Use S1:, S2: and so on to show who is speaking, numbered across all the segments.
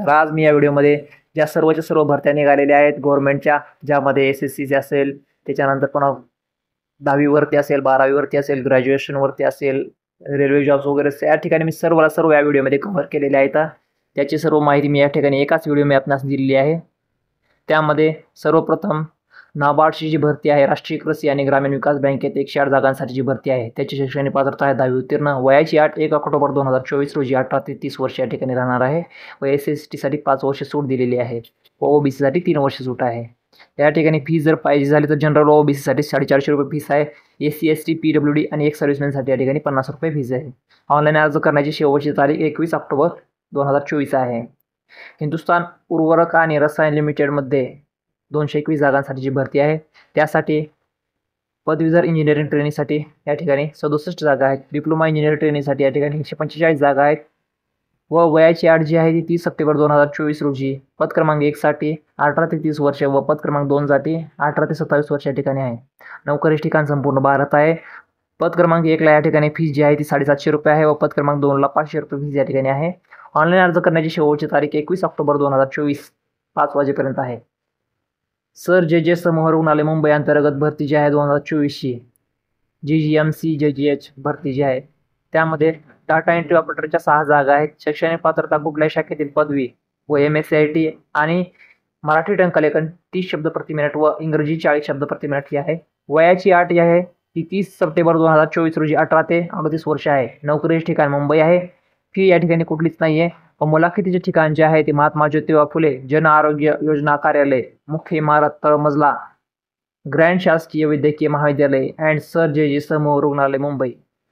S1: तर आज मी या व्हिडिओमध्ये ज्या सर्वच्या सर्व भरत्या निघालेल्या आहेत गव्हर्नमेंटच्या, ज्यामध्ये SSC असेल, त्याच्यानंतर पुन्हा 10वी वरती असेल, 12वी वरती असेल, ग्रॅज्युएशन वरती असेल, रेल्वे जॉब्स वगैरे, या ठिकाणी मी सर्व या व्हिडिओमध्ये कव्हर केलेले आहेत। त्याची सर्व माहिती मी या ठिकाणी एकाच व्हिडिओमध्ये आपणास दिलेली आहे। त्यामध्ये सर्वप्रथम नाबार्डची जी भरती आहे, राष्ट्रीय कृषी आणि ग्रामीण विकास बँकेत 108 जागांसाठी जी भरती आहे, त्याची शैक्षणिक पात्रता आहे 10वी उत्तीर्ण। वयाची अट 1 ऑक्टोबर 2024 रोजी 18 ते 30 वर्ष या ठिकाणी राहणार आहे व SC/ST साठी 5 वर्ष सूट दिलेली आहे व OBC साठी 3 वर्ष सूट आहे। या ठिकाणी फीस जर पाहिजे झाली तर जनरल OBC साठी 450 रुपये फीस आहे, SC/ST PWD आणि एक सर्व्हिसमॅनसाठी या ठिकाणी 50 रुपये फीस आहे। ऑनलाईन अर्ज करण्याची शेवटची तारीख 21 ऑक्टोबर 2024 आहे। हिंदुस्थान उर्वरक आणि रसायन लिमिटेडमध्ये 221 जागांसाठीची भरती आहे। त्यासाठी पदवीधर इंजिनिअरिंग ट्रेनिंगसाठी या ठिकाणी 67 जागा आहेत, डिप्लोमा इंजिनिअरिंग ट्रेनिंगसाठी या ठिकाणी 145 जागा आहेत व वयाची अट जी आहे ती 30 सप्टेंबर 2024 रोजी पद क्रमांक 1 साठी 18 ते 30 वर्ष व पद क्रमांक 2 साठी 18 ते 27 वर्ष या ठिकाणी आहे। नोकरीचे ठिकाण संपूर्ण भारत आहे। पद क्रमांक 1 ला या ठिकाणी फीस जी आहे ती 750 रुपये आहे व पद क्रमांक 2 ला 500 रुपये फीस या ठिकाणी आहे। ऑनलाईन अर्ज करण्याची शेवटची तारीख 21 ऑक्टोबर 2024 5 वाजेपर्यंत आहे। सर जे समूह रुग्णालय मुंबई अंतर्गत भरती जी आहे 2024 ची GGMC JGH भरती जी आहे, त्यामध्ये डाटा एंट्री ऑपरेटरच्या 6 जागा आहेत। शैक्षणिक पात्रता कुठल्याही शाखेतील पदवी व MSc IT आणि मराठी टंकलेखन 30 शब्द प्रति मिनिट व इंग्रजी 40 शब्द प्रति मिनिट ही आहे। वयाची अट जी आहे ती 30 सप्टेंबर 2024 रोजी 18 ते 38 वर्ष आहे। नोकरीचे ठिकाण मुंबई आहे। फी या ठिकाणी कुठलीच नाहीये व मुलाखतीचे ठिकाण जे आहे ते महात्मा ज्योतिबा फुले जन आरोग्य योजना कार्यालय, मुख्य इमारत, तळमजला, ग्रँड शासकीय वैद्यकीय महाविद्यालय अँड सर जे समूह रुग्णालय मुंबई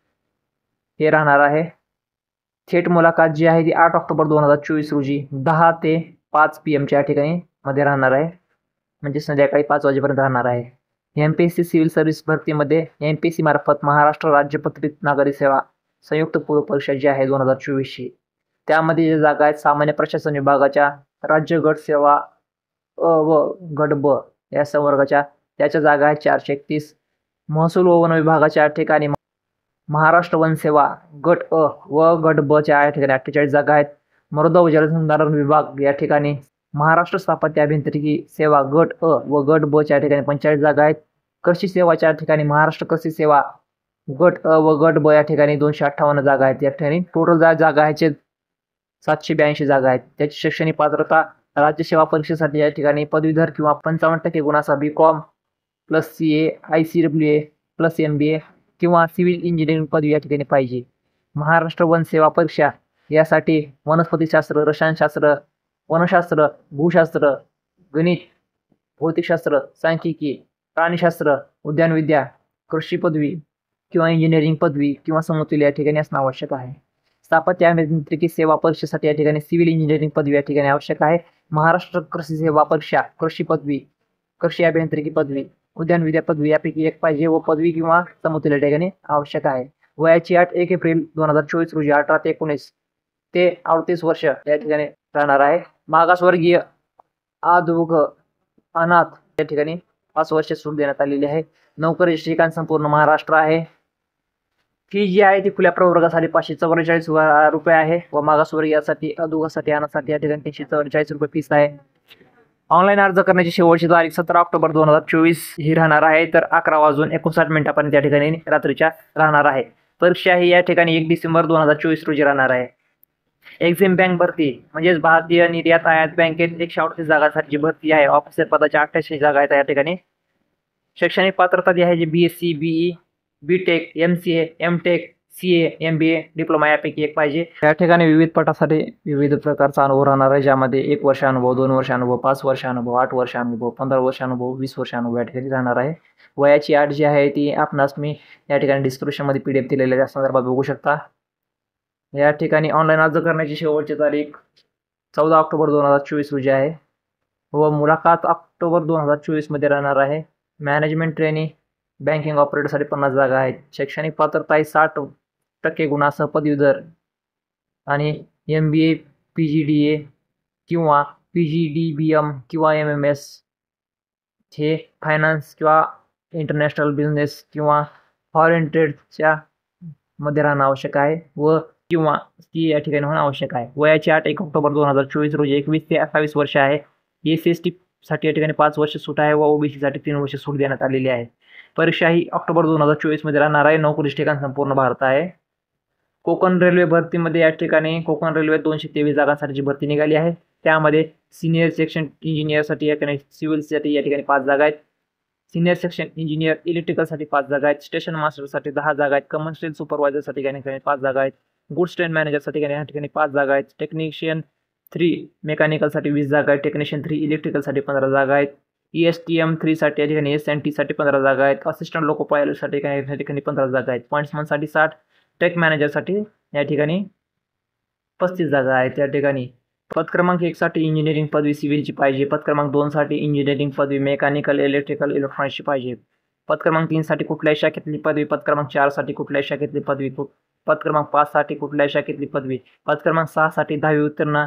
S1: हे राहणार आहे। थेट मुलाखत जी आहे ती 8 ऑक्टोबर 2024 रोजी 10 ते 5 PM च्या ठिकाणी मध्ये राहणार आहे, म्हणजे संध्याकाळी 5 वाजेपर्यंत राहणार आहे। MPSC सिव्हिल सर्व्हिस भरतीमध्ये MPSC मार्फत महाराष्ट्र राज्य पत्रित नागरी सेवा संयुक्त पूर्व परीक्षा जी आहे 2024 ची, त्यामध्ये जे जागा आहेत सामान्य प्रशासन विभागाच्या राज्य गट सेवा अ व गट ब या संवर्गाच्या त्याच्या जागा आहेत 431। महसूल व वन विभागाच्या ठिकाणी महाराष्ट्र वन सेवा गट अ व गट ब च्या ठिकाणी 48 जागा आहेत। मृदा व जलसंधारण विभाग या ठिकाणी महाराष्ट्र स्थापत्य अभियांत्रिकी सेवा गट अ व गट ब च्या ठिकाणी 45 जागा आहेत। कृषी सेवाच्या ठिकाणी महाराष्ट्र कृषी सेवा गट अ व गट ब या ठिकाणी 258 जागा आहेत। या ठिकाणी टोटल जागा आहेत 782 जागा आहेत। त्याची शैक्षणिक पात्रता राज्य सेवा परीक्षेसाठी या ठिकाणी पदवीधर किंवा 55% गुणाचा BCom + CA ICWA + MBA किंवा सिव्हिल इंजिनिअरिंग पदवी या ठिकाणी पाहिजे। महाराष्ट्र वन सेवा परीक्षा यासाठी वनस्पतीशास्त्र, रसायनशास्त्र, वनशास्त्र, भूशास्त्र, गणित, भौतिकशास्त्र, सांख्यिकी, प्राणीशास्त्र, उद्यानविद्या, कृषी पदवी किंवा इंजिनिअरिंग पदवी किंवा समतुल्य या ठिकाणी असणे आवश्यक आहे। स्थापत्य अभियांत्रिकी सेवा परीक्षेसाठी या ठिकाणी सिव्हिल इंजिनिअरिंग पदवी या ठिकाणी आवश्यक आहे। महाराष्ट्र कृषी सेवा परीक्षा कृषी पदवी, कृषी अभियांत्रिकी पदवी, उद्यानविद्या पदवी यापैकी एक पाहिजे व पदवी किंवा समतुल्य ठिकाणी आवश्यक आहे। वयाची अट 1 एप्रिल 2024 रोजी 18 ते 19 ते 38 वर्ष या ठिकाणी राहणार आहे। मागासवर्गीय, अधोग, अनाथ या ठिकाणी 5 वर्ष सूट देण्यात आलेली आहे। नोकरीचे ठिकाण संपूर्ण महाराष्ट्र आहे। फी जी आहे ती खुल्या प्रवर्गासाठी 544 रुपये आहे व मागासवर्गीयासाठी, अधोगसाठी, अनाथसाठी या ठिकाणी 344 रुपये फीस आहे। ऑनलाईन अर्ज करण्याची शेवटची तारीख 17 ऑक्टोबर 2024 ही राहणार आहे, तर 11 वाजून 59 मिनिटांपर्यंत या ठिकाणी रात्रीच्या राहणार आहे। परीक्षा ही या ठिकाणी 1 डिसेंबर 2024 रोजी राहणार आहे। एक्झिम बँक भरती म्हणजेच भारतीय निर्यात आयात बँकेत 138 जागांसाठी भरती आहे। ऑफिसर पदाच्या 88 जागा आहेत या ठिकाणी। शैक्षणिक पात्रता जी आहे जी BSc, BE, BTech, MCA, MTech, CA, MBA, diploma यापैकी एक पाहिजे। या ठिकाणी विविध पटासाठी विविध प्रकारचा अनुभव राहणार आहे, ज्यामध्ये 1 वर्ष अनुभव, 2 वर्ष अनुभव, 5 वर्ष अनुभव, 8 वर्ष अनुभव, 15 वर्ष अनुभव, 20 वर्ष अनुभव या ठिकाणी राहणार आहे। वयाची अट जी आहे ती आपणास मी या ठिकाणी डिस्क्रिप्शनमध्ये PDF दिलेल्या त्या संदर्भात बघू शकता। या ठिकाणी ऑनलाईन अर्ज करण्याची शेवटची तारीख 14 ऑक्टोबर 2024 रोजी आहे व मुलाखत ऑक्टोबर 2024 मध्ये राहणार आहे। मॅनेजमेंट ट्रेनी बँकिंग ऑपरेटरसाठी 50 जागा आहेत। शैक्षणिक पात्रता आहे 60% गुणासह पदवीधर आणि MBA, PGDA किंवा PGDBM किंवा MMS हे फायनान्स किंवा इंटरनॅशनल बिझनेस किंवा फॉरेन ट्रेडच्या मध्ये राहणं आवश्यक आहे व किंवा ती या ठिकाणी होणं आवश्यक आहे. वयाची अट 1 ऑक्टोबर 2024 रोजी 21 ते 28 वर्ष आहे. SC/ST साठी या ठिकाणी 5 वर्ष सूट आहे व OBC साठी 3 वर्ष सूट देण्यात आलेली आहे. परीक्षा ही ऑक्टोबर 2024 मध्ये राहणार आहे. नोकरीचे ठिकाण संपूर्ण भारत आहे. कोकण रेल्वे भरतीमध्ये या ठिकाणी कोकण रेल्वे 223 जागांसाठीची भरती निघाली आहे. त्यामध्ये सिनियर सेक्शन इंजिनियरसाठी या ठिकाणी सिव्हिलसाठी या ठिकाणी 5 जागा आहेत. सिनियर सेक्शन इंजिनियर इलेक्ट्रिकलसाठी 5 जागा आहेत. स्टेशन मास्टरसाठी 10 जागा आहेत. कमर्शियल सुपरवायझरसाठी या ठिकाणी 5 जागा आहेत. गुड्स ट्रेन मॅनेजरसाठी या ठिकाणी 5 जागा आहेत. टेक्निशियन 3 मेकॅनिकलसाठी 20 जागा आहेत. टेक्निशियन 3 इलेक्ट्रिकलसाठी 15 जागा आहेत. ESTM 3 साठी या ठिकाणी S&T साठी 15 जागा आहेत. असिस्टंट लोको पायलटसाठी या ठिकाणी 15 जागा आहेत. पॉईंट्समनसाठी 60. टेक मॅनेजरसाठी या ठिकाणी 35 जागा आहेत. या ठिकाणी पद क्रमांक 1 साठी इंजिनिअरिंग पदवी सिव्हिलची पाहिजे. पद क्रमांक 2 साठी इंजिनिअरिंग पदवी मेकॅनिकल इलेक्ट्रिकल इलेक्ट्रॉनिक्सची पाहिजे. पद क्रमांक 3 साठी कुठल्याही शाखेतली पदवी. पद क्रमांक 4 साठी कुठल्याही शाखेतली पदवी. पद क्रमांक 5 साठी कुठल्याही शाखेतली पदवी. पद क्रमांक 6 साठी 10वी उत्तीर्ण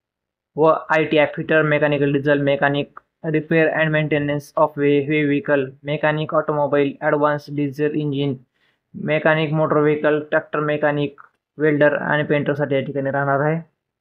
S1: व ITI fitter mechanical diesel mechanic repair and maintenance of vehicle mechanic automobile advance diesel engine mechanic motor vehicle tractor mechanic welder आणि पेंटरसाठी या ठिकाणी राहणार आहे.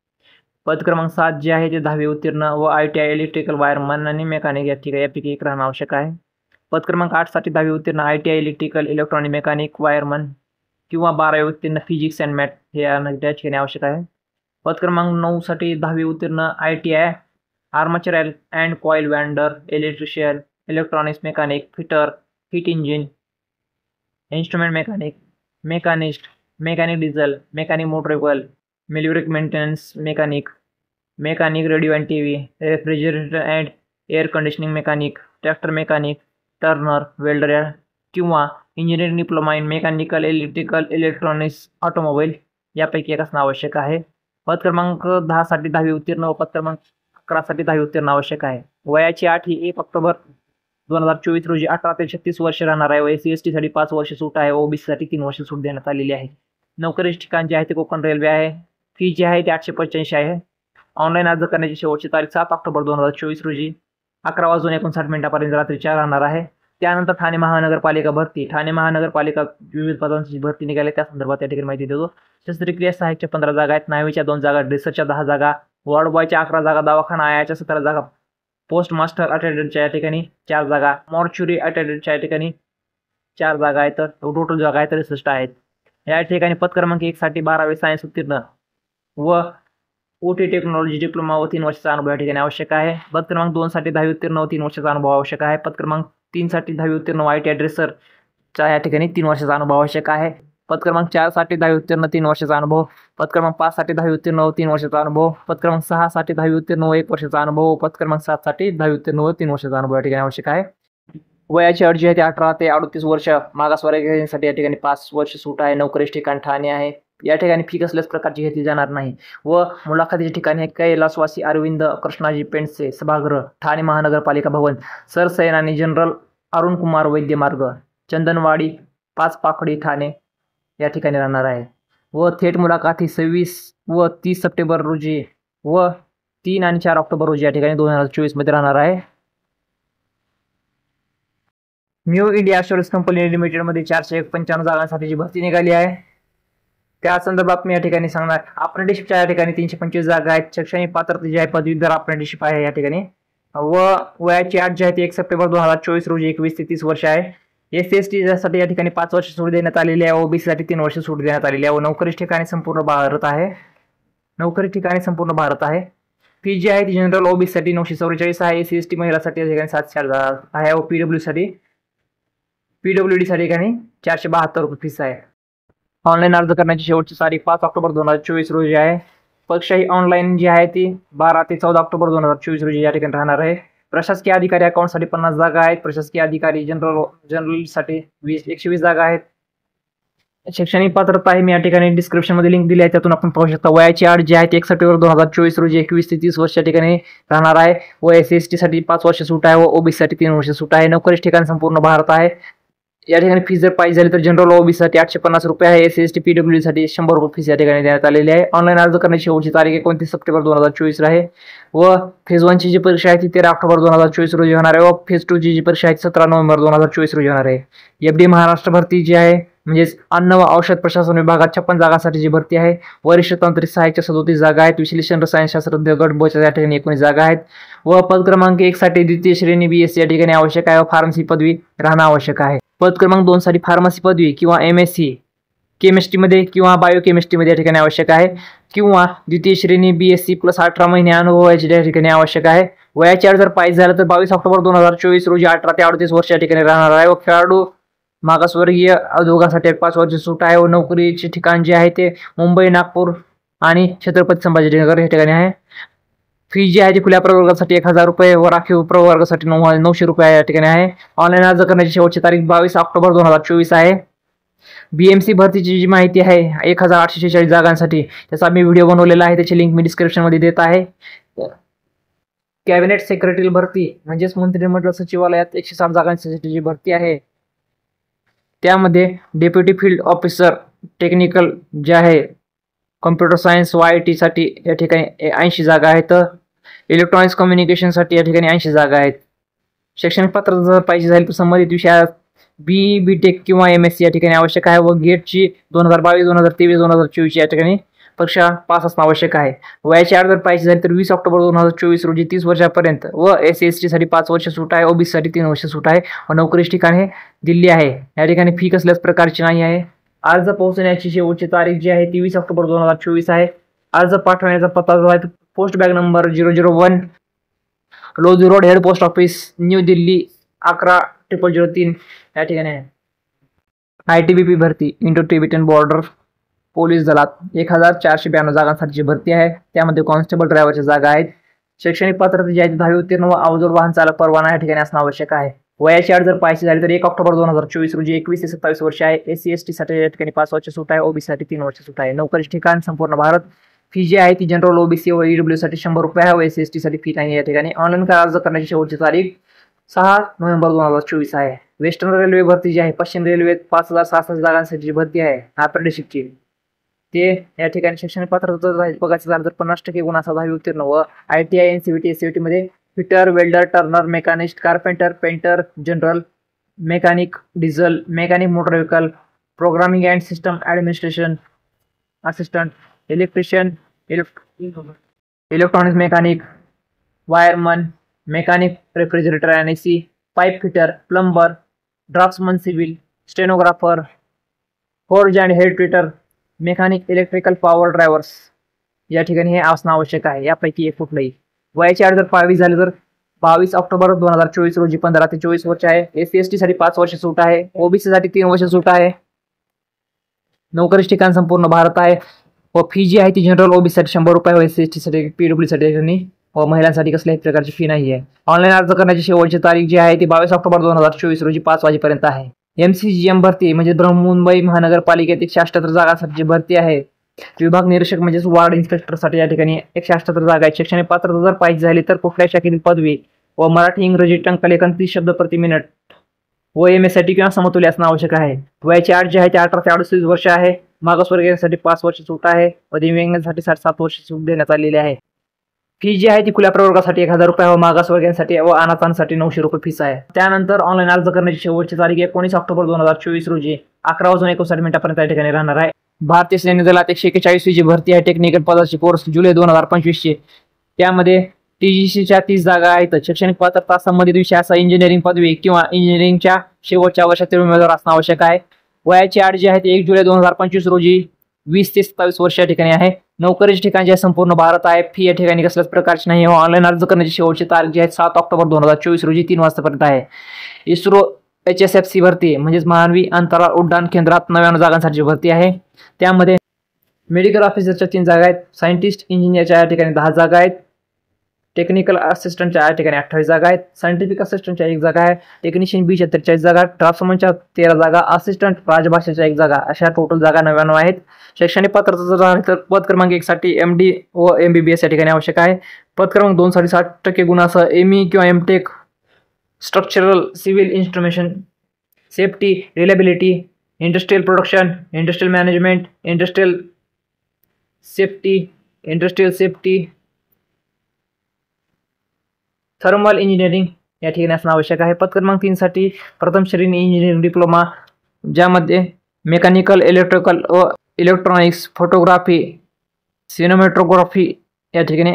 S1: पद क्रमांक 7 जे आहे ते 10वी उत्तीर्ण व ITI इलेक्ट्रिकल वायरमन आणि मेकॅनिक या ठिकाणी यापैकी एक राहणं आवश्यक आहे. पद क्रमांक 8 साठी 10वी उत्तीर्ण ITI electrical electronic mechanic wireman किंवा 12वी उत्तीर्ण फिजिक्स अँड मॅथ हे या ठिकाणी आवश्यक आहे. पद क्रमांक 9 साठी 10वी उत्तीर्ण ITI armature and coil winder electrician electronics mechanic fitter heat engine instrument mechanic machinist mechanic diesel mechanic motor vehicle military maintenance mechanic mechanic radio and TV refrigerator and air conditioning mechanic tractor mechanic turner welder किंवा engineering diploma in mechanical electrical electronics automobile यापैकी एक असणं आवश्यक आहे. पद क्रमांक 10 साठी 10वी उत्तीर्ण व पद क्रमांक 11 साठी 10वी उत्तीर्ण आवश्यक आहे. वयाची अट ही 1 ऑक्टोबर 2024 रोजी 18 ते 36 वर्ष राहणार आहे व SC/ST साठी 5 वर्ष सूट आहे व OBC साठी 3 वर्ष सूट देण्यात आलेली आहे. नोकरीचे ठिकाण जे आहे ते कोकण रेल्वे आहे. फी जी आहे ती 885 आहे. ऑनलाईन अर्ज करण्याची शेवटची तारीख 7 ऑक्टोबर 2024 रोजी 11 वाजून 59 मिनिटांपर्यंत रात्री 4 राहणार आहे. त्यानंतर ठाणे महानगरपालिका भरती ठाणे महानगरपालिका विविध पदांची भरती निघाली त्या संदर्भात या ठिकाणी माहिती देतो. शस्त्रक्रिया सहाय्यकच्या 15 जागा आहेत. न्हावीच्या 2 जागा ड्रेसरच्या 10 जागा वॉर्ड बॉयच्या 11 जागा दवाखाना आयाच्या 17 जागा पोस्ट मास्टर अटेंडंटच्या या ठिकाणी 4 जागा मॉर्च्युरी अटेंडंटच्या या ठिकाणी 4 जागा आहेत. तर टोटल जागा आहेत 63 आहेत. या ठिकाणी पद क्रमांक 1 साठी 12वी सायन्स उत्तीर्ण व OT टेक्नॉलॉजी डिप्लोमा व 3 वर्षाचा अनुभव या ठिकाणी आवश्यक आहे. पद क्रमांक 2 साठी 10वी उत्तीर्ण व 3 वर्षाचा अनुभव आवश्यक आहे. पद क्रमांक 3 साठी 10वी उत्तीर्ण ITI ड्रेसरचा या ठिकाणी 3 वर्षाचा अनुभव आवश्यक आहे. पद क्रमांक 4 साठी 10वी उत्तीर्ण 3 वर्षाचा अनुभव. पद क्रमांक 5 साठी 10वी उत्तीर्ण व 3 वर्षाचा अनुभव. पद क्रमांक 6 साठी 10वी उत्तीर्ण व 1 वर्षाचा अनुभव. पद क्रमांक 7 साठी 10वी उत्तीर्ण व 3 वर्षाचा अनुभव या ठिकाणी आवश्यक आहे. वयाची अट जी आहे ती 18 ते 38 वर्ष मागासवर्गीयांसाठी या ठिकाणी 5 वर्ष सूट आहे. नोकरीचे ठिकाण ठाणे आहे. या ठिकाणी फी कसल्याच प्रकारची घेतली जाणार नाही व मुलाखतीचे ठिकाण हे कैलासवासी अरविंद कृष्णाजी पेंडसे सभागृह ठाणे महानगरपालिका भवन सरसेनानी जनरल अरुण कुमार वैद्य मार्ग चंदनवाडी 5 पाकडी ठाणे या ठिकाणी राहणार आहे व थेट मुलाखती 26 व 30 सप्टेंबर रोजी व 3 आणि 4 ऑक्टोबर रोजी या ठिकाणी 2024 मध्ये राहणार आहे. न्यू इंडिया अश्युरन्स कंपनी लिमिटेडमध्ये 495 जागांसाठीची भरती निघाली आहे. त्या संदर्भात मी या ठिकाणी सांगणार. अप्रेंटिसशिपच्या या ठिकाणी 325 जागा आहेत. शैक्षणिक पात्रता जी आहे पदवीधर अप्रेंटिसशिप आहे या ठिकाणी व वयाची अट जी आहे ती 1 सप्टेंबर 2024 रोजी 21 ते 30 वर्ष आहे. SC/ST साठी या ठिकाणी 5 वर्ष सूट देण्यात आलेली आहे. OBC साठी 3 वर्ष सूट देण्यात आलेली आहे व नोकरी ठिकाणी संपूर्ण भारत आहे. फी जी आहे ती जनरल OBC साठी 944 आहे. SC/ST महिलांसाठी या ठिकाणी 700 आहे व PWD साठी या ठिकाणी 472 रुपये फीस आहे. ऑनलाईन अर्ज करण्याची शेवटची तारीख 5 ऑक्टोबर 2024 रोजी आहे. परीक्षा ही ऑनलाईन जी आहे ती 12 ते 14 ऑक्टोबर 2024 या ठिकाणी राहणार आहे. प्रशासकीय अधिकारी अकाउंटसाठी 50 जागा आहेत. प्रशासकीय अधिकारी जनरलसाठी 120 जागा आहेत. शैक्षणिक पात्रता आहे मी या ठिकाणी डिस्क्रिप्शनमध्ये लिंक दिली आहे त्यातून आपण पाहू शकता. वयाची अट जी आहे ती 1 सप्टेंबर 2024 रोजी 21 ते 30 वर्ष या ठिकाणी राहणार आहे व SC/ST साठी 5 वर्ष सूट आहे व OBC साठी 3 वर्ष सूट आहे. नोकरीचे ठिकाण संपूर्ण भारत आहे. या ठिकाणी फीस जर पाहिजे झाली तर जनरल OBC साठी 850 रुपये आहे. SC/ST PWD साठी 100 रुपये फीस या ठिकाणी देण्यात आलेली आहे. ऑनलाईन अर्ज करण्याची शेवटची तारीख 29 सप्टेंबर 2024 आहे व फेज 1 ची जी परीक्षा आहे ती 13 ऑक्टोबर 2024 रोजी होणार आहे व फेज 2 ची जी परीक्षा आहे 17 नोव्हेंबर 2024 रोजी होणार आहे. FD महाराष्ट्र भरती जी आहे
S2: म्हणजेच अन्न व औषध प्रशासन विभागात 56 जागांसाठीची भरती आहे. वरिष्ठ तांत्रिक सहाय्यक 37 जागा आहेत. विश्लेषण रसायनशास्त्रज्ञ गट ब च्या ठिकाणी 19 जागा आहेत. व पद क्रमांक 1 साठी द्वितीय श्रेणी BSc या ठिकाणी आवश्यक आहे व फार्मसी पदवी राहणं आवश्यक आहे. पद क्रमांक 2 साठी फार्मसी पदवी किंवा MSc केमिस्ट्रीमध्ये किंवा बायोकेमिस्ट्रीमध्ये या ठिकाणी आवश्यक आहे किंवा द्वितीय श्रेणी BSc प्लस 18 महिने अनुभवाची या ठिकाणी आवश्यक आहे. वयाची अट जर पाहिजे झालं तर 22 ऑक्टोबर 2024 रोजी 18 ते 38 वर्ष या ठिकाणी राहणार आहे. व खेळाडू मागासवर्गीय उद्योगासाठी 5 वर्ष सूट आहे व नोकरीचे ठिकाण जे आहे ते मुंबई, नागपूर आणि छत्रपती संभाजीनगर या ठिकाणी आहे. फी जी आहे ती खुल्या प्रवर्गासाठी 1000 रुपये व राखीव प्रवर्गासाठी 900 रुपये या ठिकाणी आहे. ऑनलाईन अर्ज करण्याची शेवटची तारीख 22 ऑक्टोबर 2024 आहे. BMC भरतीची जी माहिती आहे 1846 जागांसाठी त्याचा मी व्हिडिओ बनवलेला आहे, त्याची लिंक मी डिस्क्रिप्शनमध्ये देत आहे. कॅबिनेट सेक्रेटरी भरती म्हणजेच मंत्रिमंडळ सचिवालयात 160 जागांसाठी जी भरती आहे त्यामध्ये डेप्युटी फील्ड ऑफिसर टेक्निकल जे आहे कम्प्युटर सायन्स YIT साठी या ठिकाणी 80 जागा आहेत. इलेक्ट्रॉनिक्स कम्युनिकेशनसाठी या ठिकाणी 80 जागा आहेत. शैक्षणिक पात्रता जर पाहिजे झाली तर संबंधित विषयात BE BTech किंवा MSc या ठिकाणी आवश्यक आहे व गेटची 2022 2023 2024 या ठिकाणी परीक्षा पास असणं आवश्यक आहे. वयाची अट जर पाहिजे झाली तर 20 ऑक्टोबर 2024 रोजी 30 वर्षापर्यंत व SC/ST साठी 5 वर्ष सूट आहे. OBC साठी 3 वर्ष सूट आहे व नोकरीचे ठिकाण हे दिल्ली आहे. या ठिकाणी फी कसल्याच प्रकारची नाही आहे. अर्ज पोहोचण्याची शेवटची तारीख जी आहे 23 ऑक्टोबर 2024 आहे. अर्ज पाठवण्याचा पत्ता जो आहे post bag number 001 Lodhi road head post office new Delhi 110003 या ठिकाणी आहे. ITBP भरती इंडो टिबेटन बॉर्डर पोलीस दलात 1492 जागांसाठीची भरती आहे. त्यामध्ये कॉन्स्टेबल ड्रायव्हरच्या जागा आहेत. शैक्षणिक पात्रता जी आहे 10वी उत्तीर्ण व अवजड वाहन चालक परवाना या ठिकाणी असणं आवश्यक आहे. वयाची अट जर पाहिजे झाली तर 1 ऑक्टोबर 2024 रोजी 21 ते 27 वर्ष आहे. SC/ST साठी या ठिकाणी 5 वर्ष सूट आहे. OBC साठी 3 वर्ष सूट आहे. नोकरीचे ठिकाण संपूर्ण भारत. फी जी आहे ती जनरल OBC व EW साठी 100 रुपये आहे व SC/ST साठी फी नाही. या ठिकाणी ऑनलाईन अर्ज करण्याची शेवटची तारीख 6 नोव्हेंबर 2024 आहे. वेस्टर्न रेल्वे भरती जी आहे पश्चिम रेल्वेत 5066 जागांसाठी भरती आहे अप्रेंटिसशिपची. ते या ठिकाणी शैक्षणिक पात्रता बघायचं झालं तर 50% गुण असा 10वी उत्तीर्ण व ITI NCVT SCVT मध्ये fitter welder turner machinist carpenter painter general mechanic diesel mechanic motor vehicle programming and system administration assistant electrician electronics mechanic wireman mechanic refrigerator and AC pipe fitter plumber draughtsman civil stenographer forge and heat treater mechanic electrical power drivers या ठिकाणी हे असणं आवश्यक आहे. यापैकी एक कुठलंही. वयाची अट जर 22 झाली तर 22 ऑक्टोबर 2024 रोजी 15 ते 24 वर्ष आहे. SC/ST साठी 5 वर्ष सूट आहे. OBC साठी 3 वर्ष सूट आहे. नोकरीचे ठिकाण संपूर्ण भारत आहे व फी जी आहे ती जनरल OBC साठी 100 रुपये व SC/ST साठी PWD साठी व महिलांसाठी कसल्याही प्रकारची फी नाही आहे. ऑनलाईन अर्ज करण्याची शेवटची तारीख जी आहे ती 22 ऑक्टोबर 2024 रोजी 5 वाजेपर्यंत आहे. MCGM भरती म्हणजे बृहन्मुंबई महानगरपालिकेत 178 जागांसाठी भरती आहे. विभाग निरीक्षक म्हणजेच वार्ड इन्स्पेक्टरसाठी या ठिकाणी 178 जागा आहेत. शैक्षणिक पात्रता जर पाहिजे झाली तर कुठल्या शाखेतील पदवी व मराठी इंग्रजी टंकलेखन 30 शब्द प्रति मिनिट व MS साठी किंवा समतुल्य असणं आवश्यक आहे. वयाची अट जी आहे ती 18 ते 38 वर्ष आहे. मागासवर्गीयांसाठी 5 वर्ष सूट आहे व दिव्यांगांसाठी 7 वर्ष सूट देण्यात आलेली आहे. फी जी आहे ती खुल्या प्रवर्गासाठी 1000 रुपये व मागासवर्गीयांसाठी व अनाथांसाठी 900 रुपये फीस आहे. त्यानंतर ऑनलाईन अर्ज करण्याची शेवटची तारीख 19 ऑक्टोबर 2024 रोजी 11:59 या ठिकाणी राहणार आहे. भारतीय सैन्य दलात 141 ची भरती आहे. टेक्निकल पदाची कोर्स जुलै 2025 ची. त्यामध्ये TGCच्या 30 जागा आहेत. शैक्षणिक पात्रता संबंधित विषयाचा इंजिनिअरिंग पदवी किंवा इंजिनिअरिंगच्या शेवटच्या वर्षातील उमेदवार असणं आवश्यक आहे. वयाची अट जी आहे ती 1 जुलै 2025 रोजी 20 ते 27 वर्ष या ठिकाणी आहे. नोकरीचे ठिकाण जे संपूर्ण भारत आहे. फी या ठिकाणी कसल्याच प्रकारची नाही. ऑनलाईन अर्ज करण्याची शेवटची तारीख जी आहे 7 ऑक्टोबर 2024 रोजी 3 वाजतापर्यंत आहे. इस्रो HSFC भरती म्हणजेच मानवी अंतराळ उड्डाण केंद्रात 99 जागांसाठी भरती आहे. त्यामध्ये मेडिकल ऑफिसरच्या 3 जागा आहेत. सायंटिस्ट इंजिनियरच्या या ठिकाणी 10 जागा आहेत. टेक्निकल असिस्टंटच्या या ठिकाणी 28 जागा आहेत. सायंटिफिक असिस्टंटच्या 1 जागा आहे. टेक्निशियन B च्या 43 जागा. ड्राफ्ट्समनच्या 13 जागा. असिस्टंट राजभाषेच्या 1 जागा. अशा टोटल जागा 99 आहेत. शैक्षणिक पात्रता जर झाली तर पद क्रमांक 1 साठी MD व MBBS या ठिकाणी आवश्यक आहे. पद क्रमांक 2 साठी 60% गुणासह ME किंवा MTech structural civil instrumentation safety reliability industrial production industrial management industrial safety thermal engineering या ठिकाणी असणं आवश्यक आहे. पद क्रमांक 3 साठी प्रथम श्रेणी इंजिनिअरिंग डिप्लोमा ज्यामध्ये मेकॅनिकल, इलेक्ट्रिकल व इलेक्ट्रॉनिक्स, फोटोग्राफी, सिनेमॅटोग्राफी या ठिकाणी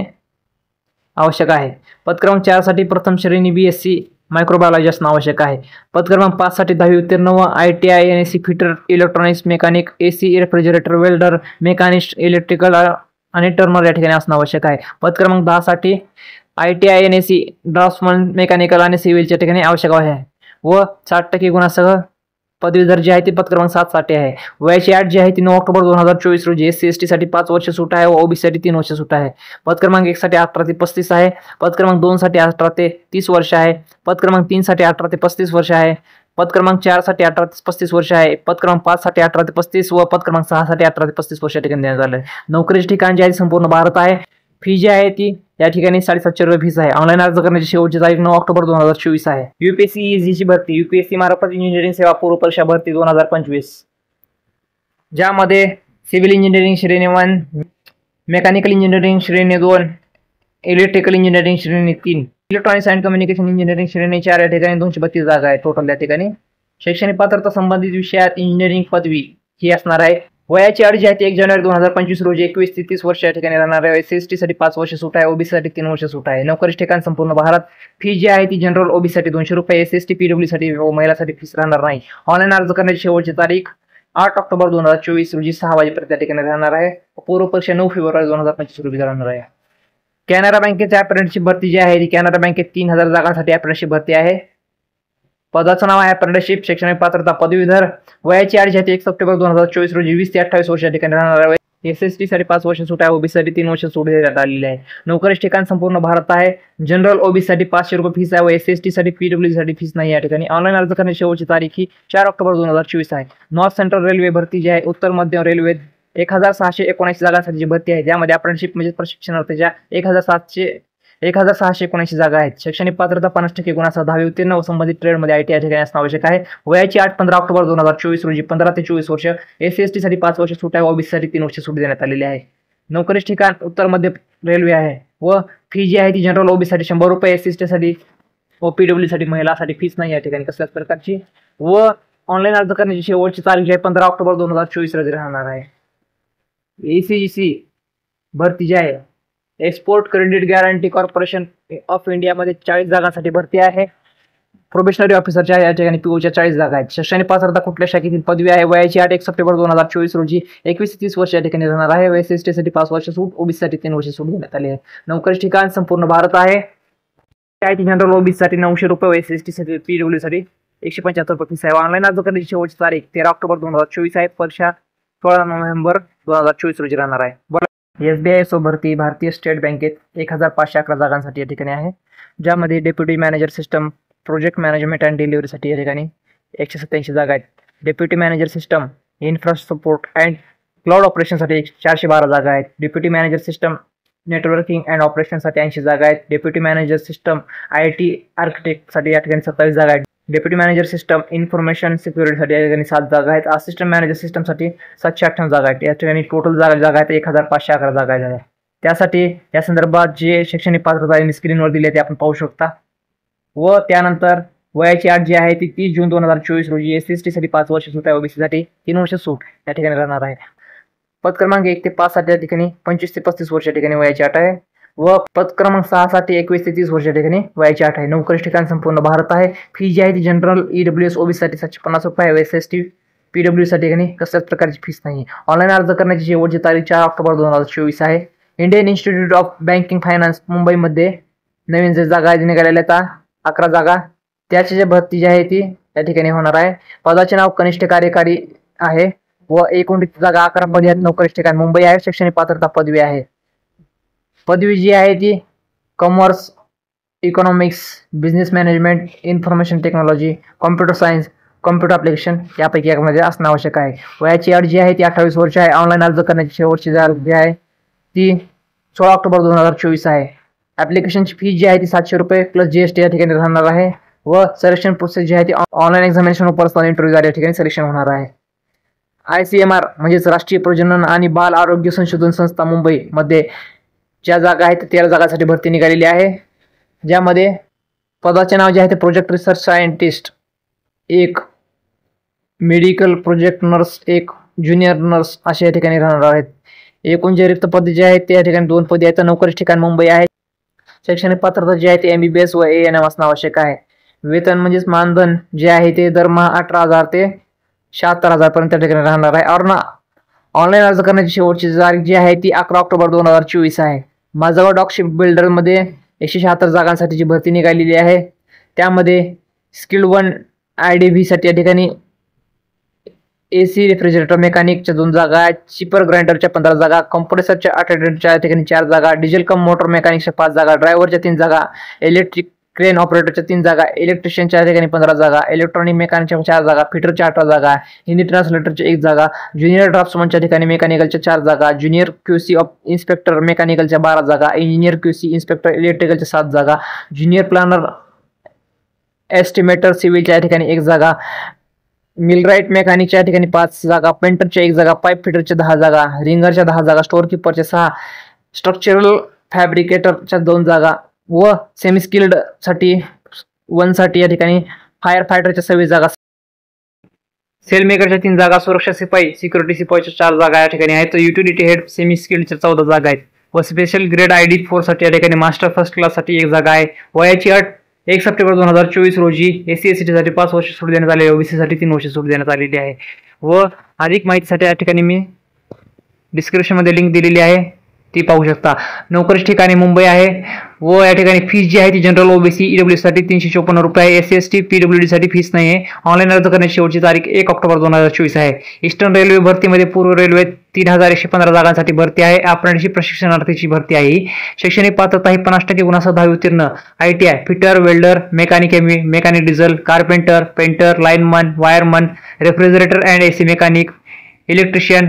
S2: आवश्यक आहे. पद क्रमांक 4 साठी प्रथम श्रेणी BSc मायक्रोबायोलॉजी असणं आवश्यक आहे. पद क्रमांक 5 साठी 10वी उत्तीर्ण व ITI NSC fitter, electronics, mechanic, AC refrigerator, welder, machinist, electrical आणि टर्नर या ठिकाणी असणं आवश्यक आहे. पद क्रमांक 10 साठी ITI NSC ड्राफ्ट्समन, मेकॅनिकल आणि सिव्हिलच्या ठिकाणी आवश्यक आहे व 60% गुणासह पदवीधर जे आहे ते पद क्रमांक 7 साठी आहे. वयाची अट जी आहे ती 9 ऑक्टोबर 2024 रोजी SC ST साठी 5 वर्ष सूट आहे व OBC साठी 3 वर्ष सूट आहे. पद क्रमांक 1 साठी 18 ते 35 आहे. पद क्रमांक 2 साठी 18 ते 30 वर्ष आहे. पद क्रमांक 3 साठी 18 ते 35 वर्ष आहे. पद क्रमांक 4 साठी 18 ते 35 वर्ष आहे. पद क्रमांक 5 साठी 18 ते 35 व पद क्रमांक 6 साठी 18 ते 35 वर्ष ठिकाणी देण्यात आलं आहे. नोकरीचे ठिकाण जे आहे संपूर्ण भारत आहे. फी जी आहे ती या ठिकाणी 750 रुपये फीस आहे. ऑनलाईन अर्ज करण्याची शेवटची तारीख 9 ऑक्टोबर 2024 आहे. UPSC EASY भरती, UPSC महाराष्ट्र इंजिनिअरिंग सेवा पूर्व परीक्षा भरती 2025, ज्यामध्ये सिव्हिल इंजिनिअरिंग श्रेणी 1, मेकॅनिकल इंजिनिअरिंग श्रेणी 2, इलेक्ट्रिकल इंजिनिअरिंग श्रेणी 3, इलेक्ट्रॉनिक्स अँड कम्युनिकेशन इंजिनिअरिंग श्रेणी 4 या ठिकाणी 232 जागा आहेत टोटल. या ठिकाणी शैक्षणिक पात्रता संबंधित विषयात इंजिनिअरिंग पदवी ही असणार आहे. वयाची अट जी आहे ती 1 जानेवारी 2025 रोजी 21 ते 30 वर्ष या ठिकाणी राहणार आहे. SC ST साठी 5 वर्ष सूट आहे. OBC साठी 3 वर्ष सूट आहे. नोकरीचे ठिकाण संपूर्ण भारत. फी जी आहे ती जनरल OBC साठी 200 रुपये, SC ST PW साठी व महिलांसाठी फीस राहणार नाही. ऑनलाईन अर्ज करण्याची शेवटची तारीख 8 ऑक्टोबर 2024 रोजी 6 वाजेपर्यंत या ठिकाणी राहणार आहे. पूर्व परीक्षा 9 फेब्रुवारी 2025 रोजी राहणार आहे. कॅनरा बँकेच्या अप्रेंटिसशिप भरती जी आहे ती कॅनरा बँकेत 3000 जागांसाठी अप्रेंटिसशिप भरती आहे. पदाचं नाव आहे अप्रेंटिसशिप. शैक्षणिक पात्रता पदवीधर. वयाची अट जी आहे 1 सप्टेंबर 2024 रोजी 20 ते 28 वर्ष या ठिकाणी राहणार आहे. SST साठी 5 वर्ष सूट आहे. OBC साठी 3 वर्ष सूट देण्यात आलेली आहे. नोकरीचे ठिकाण संपूर्ण भारत आहे. जनरल OBC साठी 500 रुपये फीस आहे व SC ST साठी PW साठी फीस नाही. या ठिकाणी ऑनलाईन अर्ज करण्याची शेवटची तारीख ही 4 ऑक्टोबर 2024 आहे. नॉर्थ सेंट्रल रेल्वे भरती जी आहे उत्तर मध्य रेल्वे 1679 जागांसाठी भरती आहे. ज्यामध्ये अप्रेंटिसशिप म्हणजे प्रशिक्षणार्थीच्या 1679 जागा आहेत. शैक्षणिक पात्रता 50% गुणासह 10वी उत्तीर्ण व संबंधित ट्रेडमध्ये ITI या ठिकाणी असणं आवश्यक आहे. वयाची अट 15 ऑक्टोबर 2024 रोजी 15 ते 24 वर्ष. SC ST साठी 5 वर्ष सूट आहे. OBC साठी 3 वर्ष सूट देण्यात आलेली आहे. नोकरीचे ठिकाण उत्तर मध्य रेल्वे आहे व फी जी आहे ती जनरल OBC साठी 100 रुपये, SC ST साठी व PW साठी महिलांसाठी फीस नाही या ठिकाणी कसल्याच प्रकारची. व ऑनलाईन अर्ज करण्याची शेवटची तारीख जी आहे 15 ऑक्टोबर 2024 रोजी राहणार आहे. ACGC भरती जी आहे export credit guarantee corporation of इंडियामध्ये 40 जागांसाठी भरती आहे. प्रोबेशनरी ऑफिसरच्या या ठिकाणी POच्या 40 जागा आहेत. शैक्षणिक पात्रता कुठल्या शाखेतील पदवी आहे. वयाची अट 1 सप्टेंबर 2024 रोजी 21 ते 30 वर्ष या ठिकाणी राहणार आहे. SC ST साठी 5 वर्ष सूट, OBC साठी 3 वर्ष सूट देण्यात आली आहे. नोकरीचे ठिकाण संपूर्ण भारत आहे. जनरल OBC साठी 900 रुपये व SC ST साठी PW साठी 175 रुपये फीस आहे. ऑनलाईन अर्ज करण्याची शेवटची तारीख 13 ऑक्टोबर 2024 आहे. परीक्षा 16 नोव्हेंबर 2024 रोजी राहणार आहे. SBI भरती भारतीय स्टेट बँकेत 1511 जागांसाठी या ठिकाणी आहे. ज्यामध्ये deputy manager system, project management and डिलिव्हरीसाठी या ठिकाणी 187 जागा आहेत. Deputy manager system, infrastructure and cloud ऑपरेशनसाठी 412 जागा आहेत. Deputy manager system networking and ऑपरेशनसाठी 80 जागा आहेत. डेप्युटी मॅनेजर सिस्टम IT आर्किटेक्टसाठी या ठिकाणी 27 जागा आहेत. डेप्युटी मॅनेजर सिस्टम इन्फॉर्मेशन सिक्युरिटीसाठी या ठिकाणी 7 जागा आहेत. असिस्टंट मॅनेजर सिस्टमसाठी 798 जागा आहेत. या ठिकाणी टोटल जागा आहेत 1511 जागा आहेत. त्यासाठी या संदर्भात जे शैक्षणिक पात्रता स्क्रीनवर दिली आहे ते आपण पाहू शकता. व त्यानंतर वयाची अट जी आहे ती 30 जून 2024 रोजी SC ST साठी 5 वर्ष सूट आहे. OBC साठी 3 वर्ष सूट या ठिकाणी राहणार आहे. पद क्रमांक 1 ते 5 साठी या ठिकाणी 25 ते 35 वर्ष या ठिकाणी वयाची अट आहे व पद क्रमांक 6 साठी 21 ते 30 वर्ष या ठिकाणी वयाची अट आहे. नोकरीचे ठिकाण संपूर्ण भारत आहे. फी जी आहे ती जनरल EWS OBC साठी 750 रुपये, SC ST PW साठी ठिकाणी कसल्याच प्रकारची फीस नाही. ऑनलाईन अर्ज करण्याची शेवटची तारीख 4 ऑक्टोबर 2024 आहे. Indian institute of banking finance मुंबईमध्ये नवीन जे जागा निघालेल्या त्या 11 जागा त्याची जी भरती जी आहे ती या ठिकाणी होणार आहे. पदाचे नाव कनिष्ठ कार्यकारी आहे व एकूण जागा 11 पदे आहेत. नोकरीचे ठिकाण मुंबई आहे. शैक्षणिक पात्रता पदवी आहे. पदवी जी आहे ती commerce, economics, business management, information technology, computer science, computer application यापैकी एकामध्ये असणं आवश्यक आहे. वयाची अट जी आहे ती 28 वर्ष आहे. ऑनलाईन अर्ज करण्याची शेवटची तारीख जी आहे ती 16 ऑक्टोबर 2024 आहे. ॲप्लिकेशनची फी जी आहे ती 700 रुपये प्लस GST या ठिकाणी राहणार आहे व सिलेक्शन प्रोसेस जी आहे ती ऑनलाईन एक्झामिनेशन व पर्सनल इंटरव्ह्यू या ठिकाणी सिलेक्शन होणार आहे. ICMR म्हणजेच राष्ट्रीय प्रजनन आणि बाल आरोग्य संशोधन संस्था मुंबईमध्ये ज्या जागा आहेत 13 जागांसाठी भरती निघालेली आहे. ज्यामध्ये पदाचे नाव जे आहे ते project research scientist 1, medical project nurse 1, junior nurse अशा या ठिकाणी राहणार आहेत. एकूण जे रिक्त पदे जे आहेत त्या ठिकाणी 2 पदे आहेत. नोकरीचे ठिकाण मुंबई आहे. शैक्षणिक पात्रता जी आहे ते MBBS व ANM असणं आवश्यक आहे. वेतन म्हणजेच मानधन जे आहे ते दरमहा 18,000 ते 76,000 पर्यंत त्या ठिकाणी राहणार आहे. ऑनलाईन अर्ज करण्याची शेवटची तारीख जी आहे ती 11 ऑक्टोबर 2024 आहे. माझगाव डॉकशिप बिल्डरमध्ये 176 जागांसाठी जी भरती निघालेली आहे त्यामध्ये स्किल्ड 1 IDV साठी या ठिकाणी AC रेफ्रिजरेटर मेकॅनिकच्या 2 जागा आहेत. चिपर ग्राइंडरच्या 15 जागा, कॉम्प्रेसरच्या अटेंडंटच्या या ठिकाणी 4 जागा, डिझेल कम मोटर मेकॅनिकच्या 5 जागा, ड्रायव्हरच्या 3 जागा, इलेक्ट्रिक क्रेन ऑपरेटरच्या 3 जागा, इलेक्ट्रिशियनच्या या ठिकाणी 15 जागा, इलेक्ट्रॉनिक मेकॅनिकच्या 4 जागा, फिटरच्या 18 जागा, हिंदी ट्रान्सलेटरच्या 1 जागा, ज्युनियर ड्राफ्ट्समनच्या ठिकाणी मेकॅनिकलच्या 4 जागा, ज्युनियर QC इन्स्पेक्टर मेकॅनिकलच्या 12 जागा, इंजिनियर QC इन्स्पेक्टर इलेक्ट्रिकलच्या 7 जागा, ज्युनियर प्लॅनर एस्टिमेटर सिव्हिलच्या या ठिकाणी 1 जागा, मिलराईट मेकॅनिकच्या ठिकाणी 5 जागा, पेंटरच्या 1 जागा, पाईप फिटरच्या 10 जागा, रिंगरच्या 10 जागा, स्टोअर कीपरच्या 6, स्ट्रक्चरल फॅब्रिकेटरच्या 2 जागा व सेमी स्किल्ड साठी 1 साठी या ठिकाणी फायर फायटरच्या 26 जागा, सेल मेकरच्या 3 जागा, सुरक्षा शिपाई सिक्युरिटी शिपाईच्या 4 जागा या ठिकाणी आहेत. युटिलिटी हेड सेमी स्किल्डच्या 14 जागा आहेत व स्पेशल ग्रेड ID 4 साठी या ठिकाणी मास्टर फर्स्ट क्लास साठी 1 जागा आहे. वयाची अट 1 सप्टेंबर 2024 रोजी SC/ST साठी 5 वर्ष सूट देण्यात आली, OBC साठी 3 वर्ष सूट देण्यात आलेली आहे. व अधिक माहितीसाठी या ठिकाणी मी डिस्क्रिप्शनमध्ये लिंक दिलेली आहे ती पाहू शकता. नोकरीच्या ठिकाणी मुंबई आहे व या ठिकाणी फीस जी आहे ती जनरल OBC EWS साठी 354 रुपये, SC/ST PWD साठी फीस नाही आहे. ऑनलाईन अर्ज करण्याची शेवटची तारीख 1 ऑक्टोबर 2024 आहे. ईस्टर्न रेल्वे भरतीमध्ये पूर्व रेल्वे 3115 जागांसाठी भरती आहे. अप्रेंटिसशिप प्रशिक्षणार्थीची भरती आहे. शैक्षणिक पात्रता ही 50% गुणांसह 10वी उत्तीर्ण, ITI fitter, welder, mechanic ME, mechanic diesel, carpenter, painter, lineman, wireman, refrigerator and AC mechanic, electrician,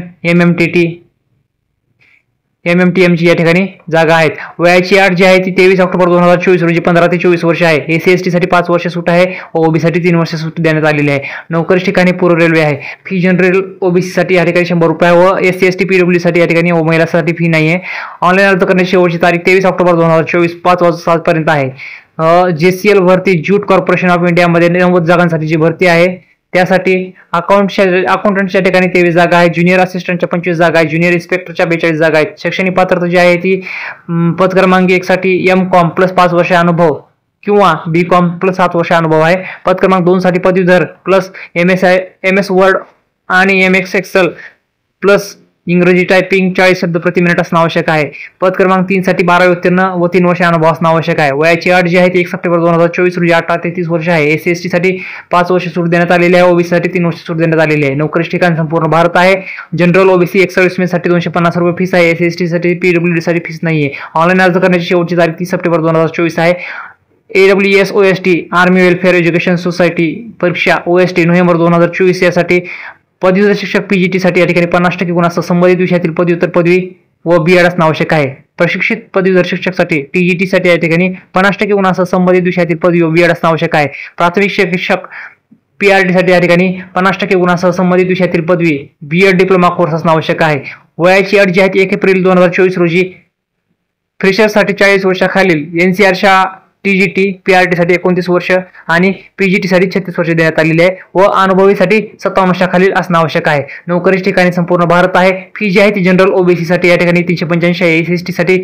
S2: MMTMची या ठिकाणी जागा आहेत. वयाची अट जी आहे ती 23 ऑक्टोबर 2024 रोजी 15 ते 24 वर्ष आहे. SC/ST साठी 5 वर्ष सूट आहे व OBC साठी 3 वर्ष सूट देण्यात आलेली आहे. नोकरीच्या ठिकाणी पूर्व रेल्वे आहे. फी जनरल OBC साठी या ठिकाणी 100 रुपये व SC/ST PWD साठी या ठिकाणी महिलांसाठी फी नाही आहे. ऑनलाईन अर्ज करण्याची शेवटची तारीख 23 ऑक्टोबर 2024 5 वाजता 7 पर्यंत आहे. JCL भरती ज्यूट कॉर्पोरेशन ऑफ इंडियामध्ये 90 जागांसाठी जी भरती आहे त्यासाठी अकाउंटंटच्या ठिकाणी 23 जागा आहेत, ज्युनियर असिस्टंटच्या 25 जागा आहेत, ज्युनियर इन्स्पेक्टरच्या 42 जागा आहेत. शैक्षणिक पात्रता जी आहे ती पद क्रमांक 1 साठी MCOM प्लस 5 वर्ष अनुभव किंवा BCOM प्लस 7 वर्ष अनुभव आहे. पद क्रमांक 2 साठी पदवीधर प्लस MS वर्ड आणि MX एक्सेल प्लस इंग्रजी टायपिंग 40 शब्द प्रति मिनिट असणं आवश्यक आहे. पद क्रमांक 3 साठी 12वी उत्तीर्ण व 3 वर्ष अनुभव असणं आवश्यक आहे. वयाची अट जी आहे ती 1 सप्टेंबर 2024 रोजी 18 ते 30 वर्ष आहे. SC/ST साठी 5 वर्ष सूट देण्यात आलेली आहे. OBC साठी 3 वर्ष सूट देण्यात आलेली आहे. नोकरीचे ठिकाण संपूर्ण भारत आहे. जनरल OBC एक्स सर्व्हिसमॅन साठी 250 रुपये फीस आहे. SC/ST साठी PWD साठी फीस नाहीये. ऑनलाईन अर्ज करण्याची शेवटची तारीख 30 सप्टेंबर 2024 आहे. AWS OST army welfare education society परीक्षा OST नोव्हेंबर 2024 यासाठी पदवीधर शिक्षक PGT साठी या ठिकाणी 50% गुणांसह संबंधित विषयातील पदव्युत्तर पदवी व B.Ed असणं आवश्यक आहे. प्रशिक्षित पदवीधर शिक्षकसाठी TGT साठी या ठिकाणी 50% गुणांसह संबंधित विषयातील पदवी व B.Ed असणं आवश्यक आहे. प्राथमिक शिक्षक PRT साठी या ठिकाणी 50% गुणांसह संबंधित विषयातील पदवी B.Ed डिप्लोमा कोर्स असणं आवश्यक आहे. वयाची अट जी आहे ती 1 एप्रिल 2024 रोजी फ्रेशर्ससाठी 40 वर्षाखालील, NCRच्या TGT PRT साठी 29 वर्ष आणि PGT साठी 36 वर्ष देण्यात आलेली आहे व अनुभवीसाठी 57 वर्षाखालील असणं आवश्यक आहे. नोकरीच्या ठिकाणी संपूर्ण भारत आहे. फी जी आहे ती जनरल OBC साठी या ठिकाणी 385 आहे. SC/ST साठी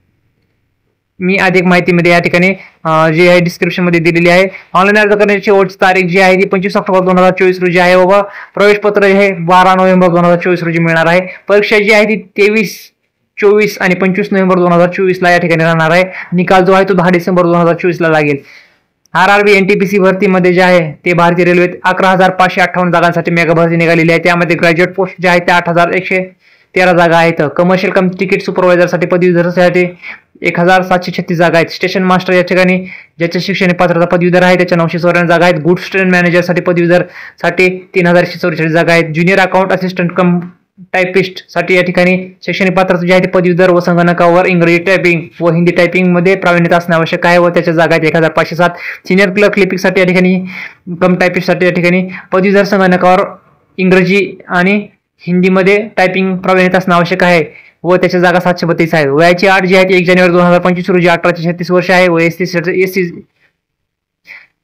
S2: मी अधिक माहितीमध्ये या ठिकाणी जी आहे डिस्क्रिप्शन मध्ये दिलेली आहे. ऑनलाईन अर्ज करण्याची शेवटची तारीख जी आहे ती 25 ऑक्टोबर 2024 रोजी आहे व प्रवेश पत्र हे 12 नोव्हेंबर 2024 रोजी मिळणार आहे. परीक्षा जी आहे ती 23, 24 आणि 25 नोव्हेंबर 2024 ला या ठिकाणी राहणार आहे. निकाल जो आहे तो 10 डिसेंबर 2024 ला लागेल. RRB NTPC भरतीमध्ये जे आहे ते भारतीय रेल्वेत 11,558 जागांसाठी मेगा भरती निघालेली आहे. त्यामध्ये ग्रॅज्युएट पोस्ट जे आहे ते 8,113 जागा आहेत. कमर्शियल कम तिकीट सुपरवायझरसाठी पदवीधरसाठी 1,736 जागा आहेत. स्टेशन मास्टर या ठिकाणी ज्याच्या शैक्षणिक पात्रता पदवीधर आहे त्याच्या 994 जागा आहेत. गुड्स ट्रेन मॅनेजरसाठी पदवीधर साठी 3,144 जागा आहेत. Junior account assistant cum typist साठी या ठिकाणी शैक्षणिक पात्रता जी आहे ती पदवीधर व संगणकावर इंग्रजी टायपिंग व हिंदी टायपिंग मध्ये प्रावीण्य असणे आवश्यक आहे व त्याच्या जागा आहेत 1,507. सिनियर क्लर्क लिपिक साठी या ठिकाणी कम टायपिस्ट साठी या ठिकाणी पदवीधर संगणकावर इंग्रजी आणि हिंदीमध्ये टायपिंग प्रावीण्य असणे आवश्यक आहे व त्याच्या जागा 732 आहे. वयाची अट जी आहे ती 1 जानेवारी 2025 रोजी 18 ते 36 वर्ष आहे व SC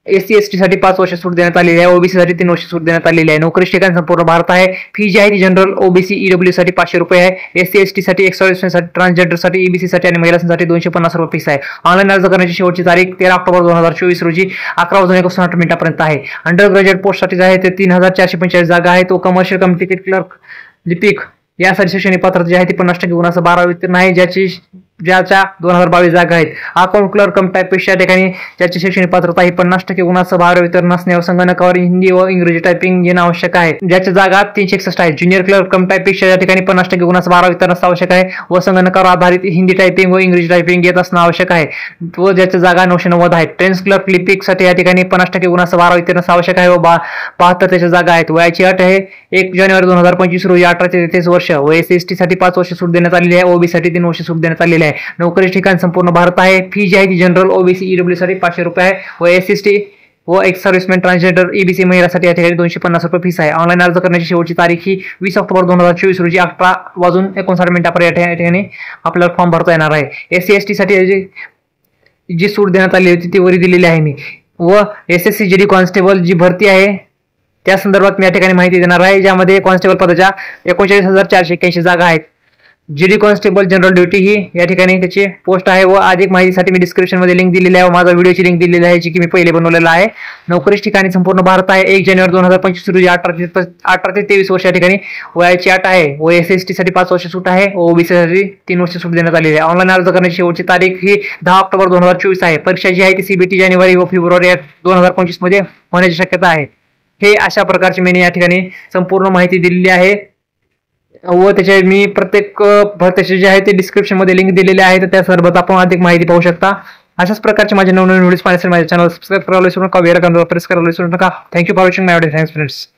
S1: SC/ST साठी 5 वर्ष सूट देण्यात आलेली आहे. ओबीसी साठी 3 वर्ष सूट देण्यात आलेली आहे. नोकरीचे ठिकाण संपूर्ण भारत आहे. फी जी आहे ती जनरल, ओबीसी, ईडब्ल्यू साठी 500 रुपये आहे. SC/ST साठी, एक्स सर्व्हिसमॅन साठी, ट्रान्सजेंडर साठी, ईबीसी साठी आणि महिलांसाठी 250 रुपये फीस आहे. ऑनलाईन अर्ज करण्याची शेवटची तारीख 13 ऑक्टोबर 2024 रोजी 11:59 पर्यंत आहे. अंडर ग्रॅज्युएट पोस्ट साठी आहे ते 3445 जागा आहेत. तो कमर्शियल कम्युनिकेटेड क्लर्क, लिपिक यासाठी शैक्षणिक पात्रता जी आहे ती 50% गुणांसह 12 उत्तीर्ण आहे. ज्याच्या 2022 जागा आहेत. अकाउंट क्लर्क कम टायपिस्ट या ठिकाणी ज्याची शैक्षणिक पात्रता ही 50% गुणांसह 12 उत्तीर्ण असणे व संगणकावर हिंदी व इंग्रजी टायपिंग येणं आवश्यक आहे. ज्याच्या जागा 361 आहेत. ज्युनियर क्लर्क कम टायपिस्ट या ठिकाणी 50% गुणांसह 12 उत्तीर्ण असणे आवश्यक आहे व संगणकावर आधारित हिंदी टायपिंग व इंग्रजी टायपिंग येत असणं आवश्यक आहे व ज्याच्या जागा 990 आहेत. ट्रेन्स क्लर्क, लिपिक साठी या ठिकाणी 50% गुणांसह 12 उत्तीर्ण असणे आवश्यक आहे व 72 त्याच्या जागा आहेत. वयाची अट आहे 1 जानेवारी 2025 रोजी 18 ते 33 वर्ष व SC/ST साठी 5 वर्ष सूट देण्यात आलेली आहे. ओबीसी साठी 3 वर्ष सूट देण्यात आलेली आहे. नोकरीचे ठिकाण संपूर्ण भारत आहे. फी जी आहे ती जनरल, ओबीसी, ईडब्ल्यू साठी 500 रुपये आहे व SC/ST व एक्स सर्व्हिसमॅन, ट्रान्सजेंडर, ईबीसी महिलांसाठी या ठिकाणी 250 रुपये फीस आहे. ऑनलाईन अर्ज करण्याची शेवटची तारीख ही 20 ऑक्टोबर 2024 रोजी 11:59 पर्यंत या ठिकाणी आपल्याला फॉर्म भरता येणार आहे. SC/ST साठी जी सूट देण्यात आली होती ती वरी दिलेली आहे मी व SSC GD कॉन्स्टेबल जी भरती आहे त्या संदर्भात मी या ठिकाणी माहिती देणार आहे. ज्यामध्ये कॉन्स्टेबल पदाच्या 39,481 जागा आहेत. GD कॉन्स्टेबल जनरल ड्युटी ही या ठिकाणी त्याची पोस्ट आहे व अधिक माहितीसाठी मी डिस्क्रिप्शन मध्ये लिंक दिलेली आहे व माझा व्हिडिओची लिंक दिलेली आहे जी की मी पहिले बनवलेला आहे. नोकरीचे ठिकाणी संपूर्ण भारत आहे. 1 जानेवारी 2025 रोजी 18 ते 23 वर्ष या ठिकाणी वयाची अट आहे व SC/ST साठी 5 वर्ष सूट आहे व ओबीसी साठी 3 वर्ष सूट देण्यात आलेली आहे. ऑनलाईन अर्ज करण्याची शेवटची तारीख ही 10 ऑक्टोबर 2024 आहे. परीक्षा जी आहे ती CBT जानेवारी व फेब्रुवारी 2025 मध्ये होण्याची शक्यता आहे. हे अशा प्रकारची मी या ठिकाणी संपूर्ण माहिती दिलेली आहे व त्याचे मी प्रत्येक भरतीचे जे आहे ते डिस्क्रिप्शन मध्ये लिंक दिलेले आहे तर त्या संदर्भात आपण अधिक माहिती पाहू शकता. अशाच प्रकारचे माझे नवनवीन व्हिडिओज पाहण्यासाठी माझ्या चॅनल सबस्क्राईब करायला विसरू नका. प्रेस करायला विसरू नका. Thank you for watching my video. Thanks friends.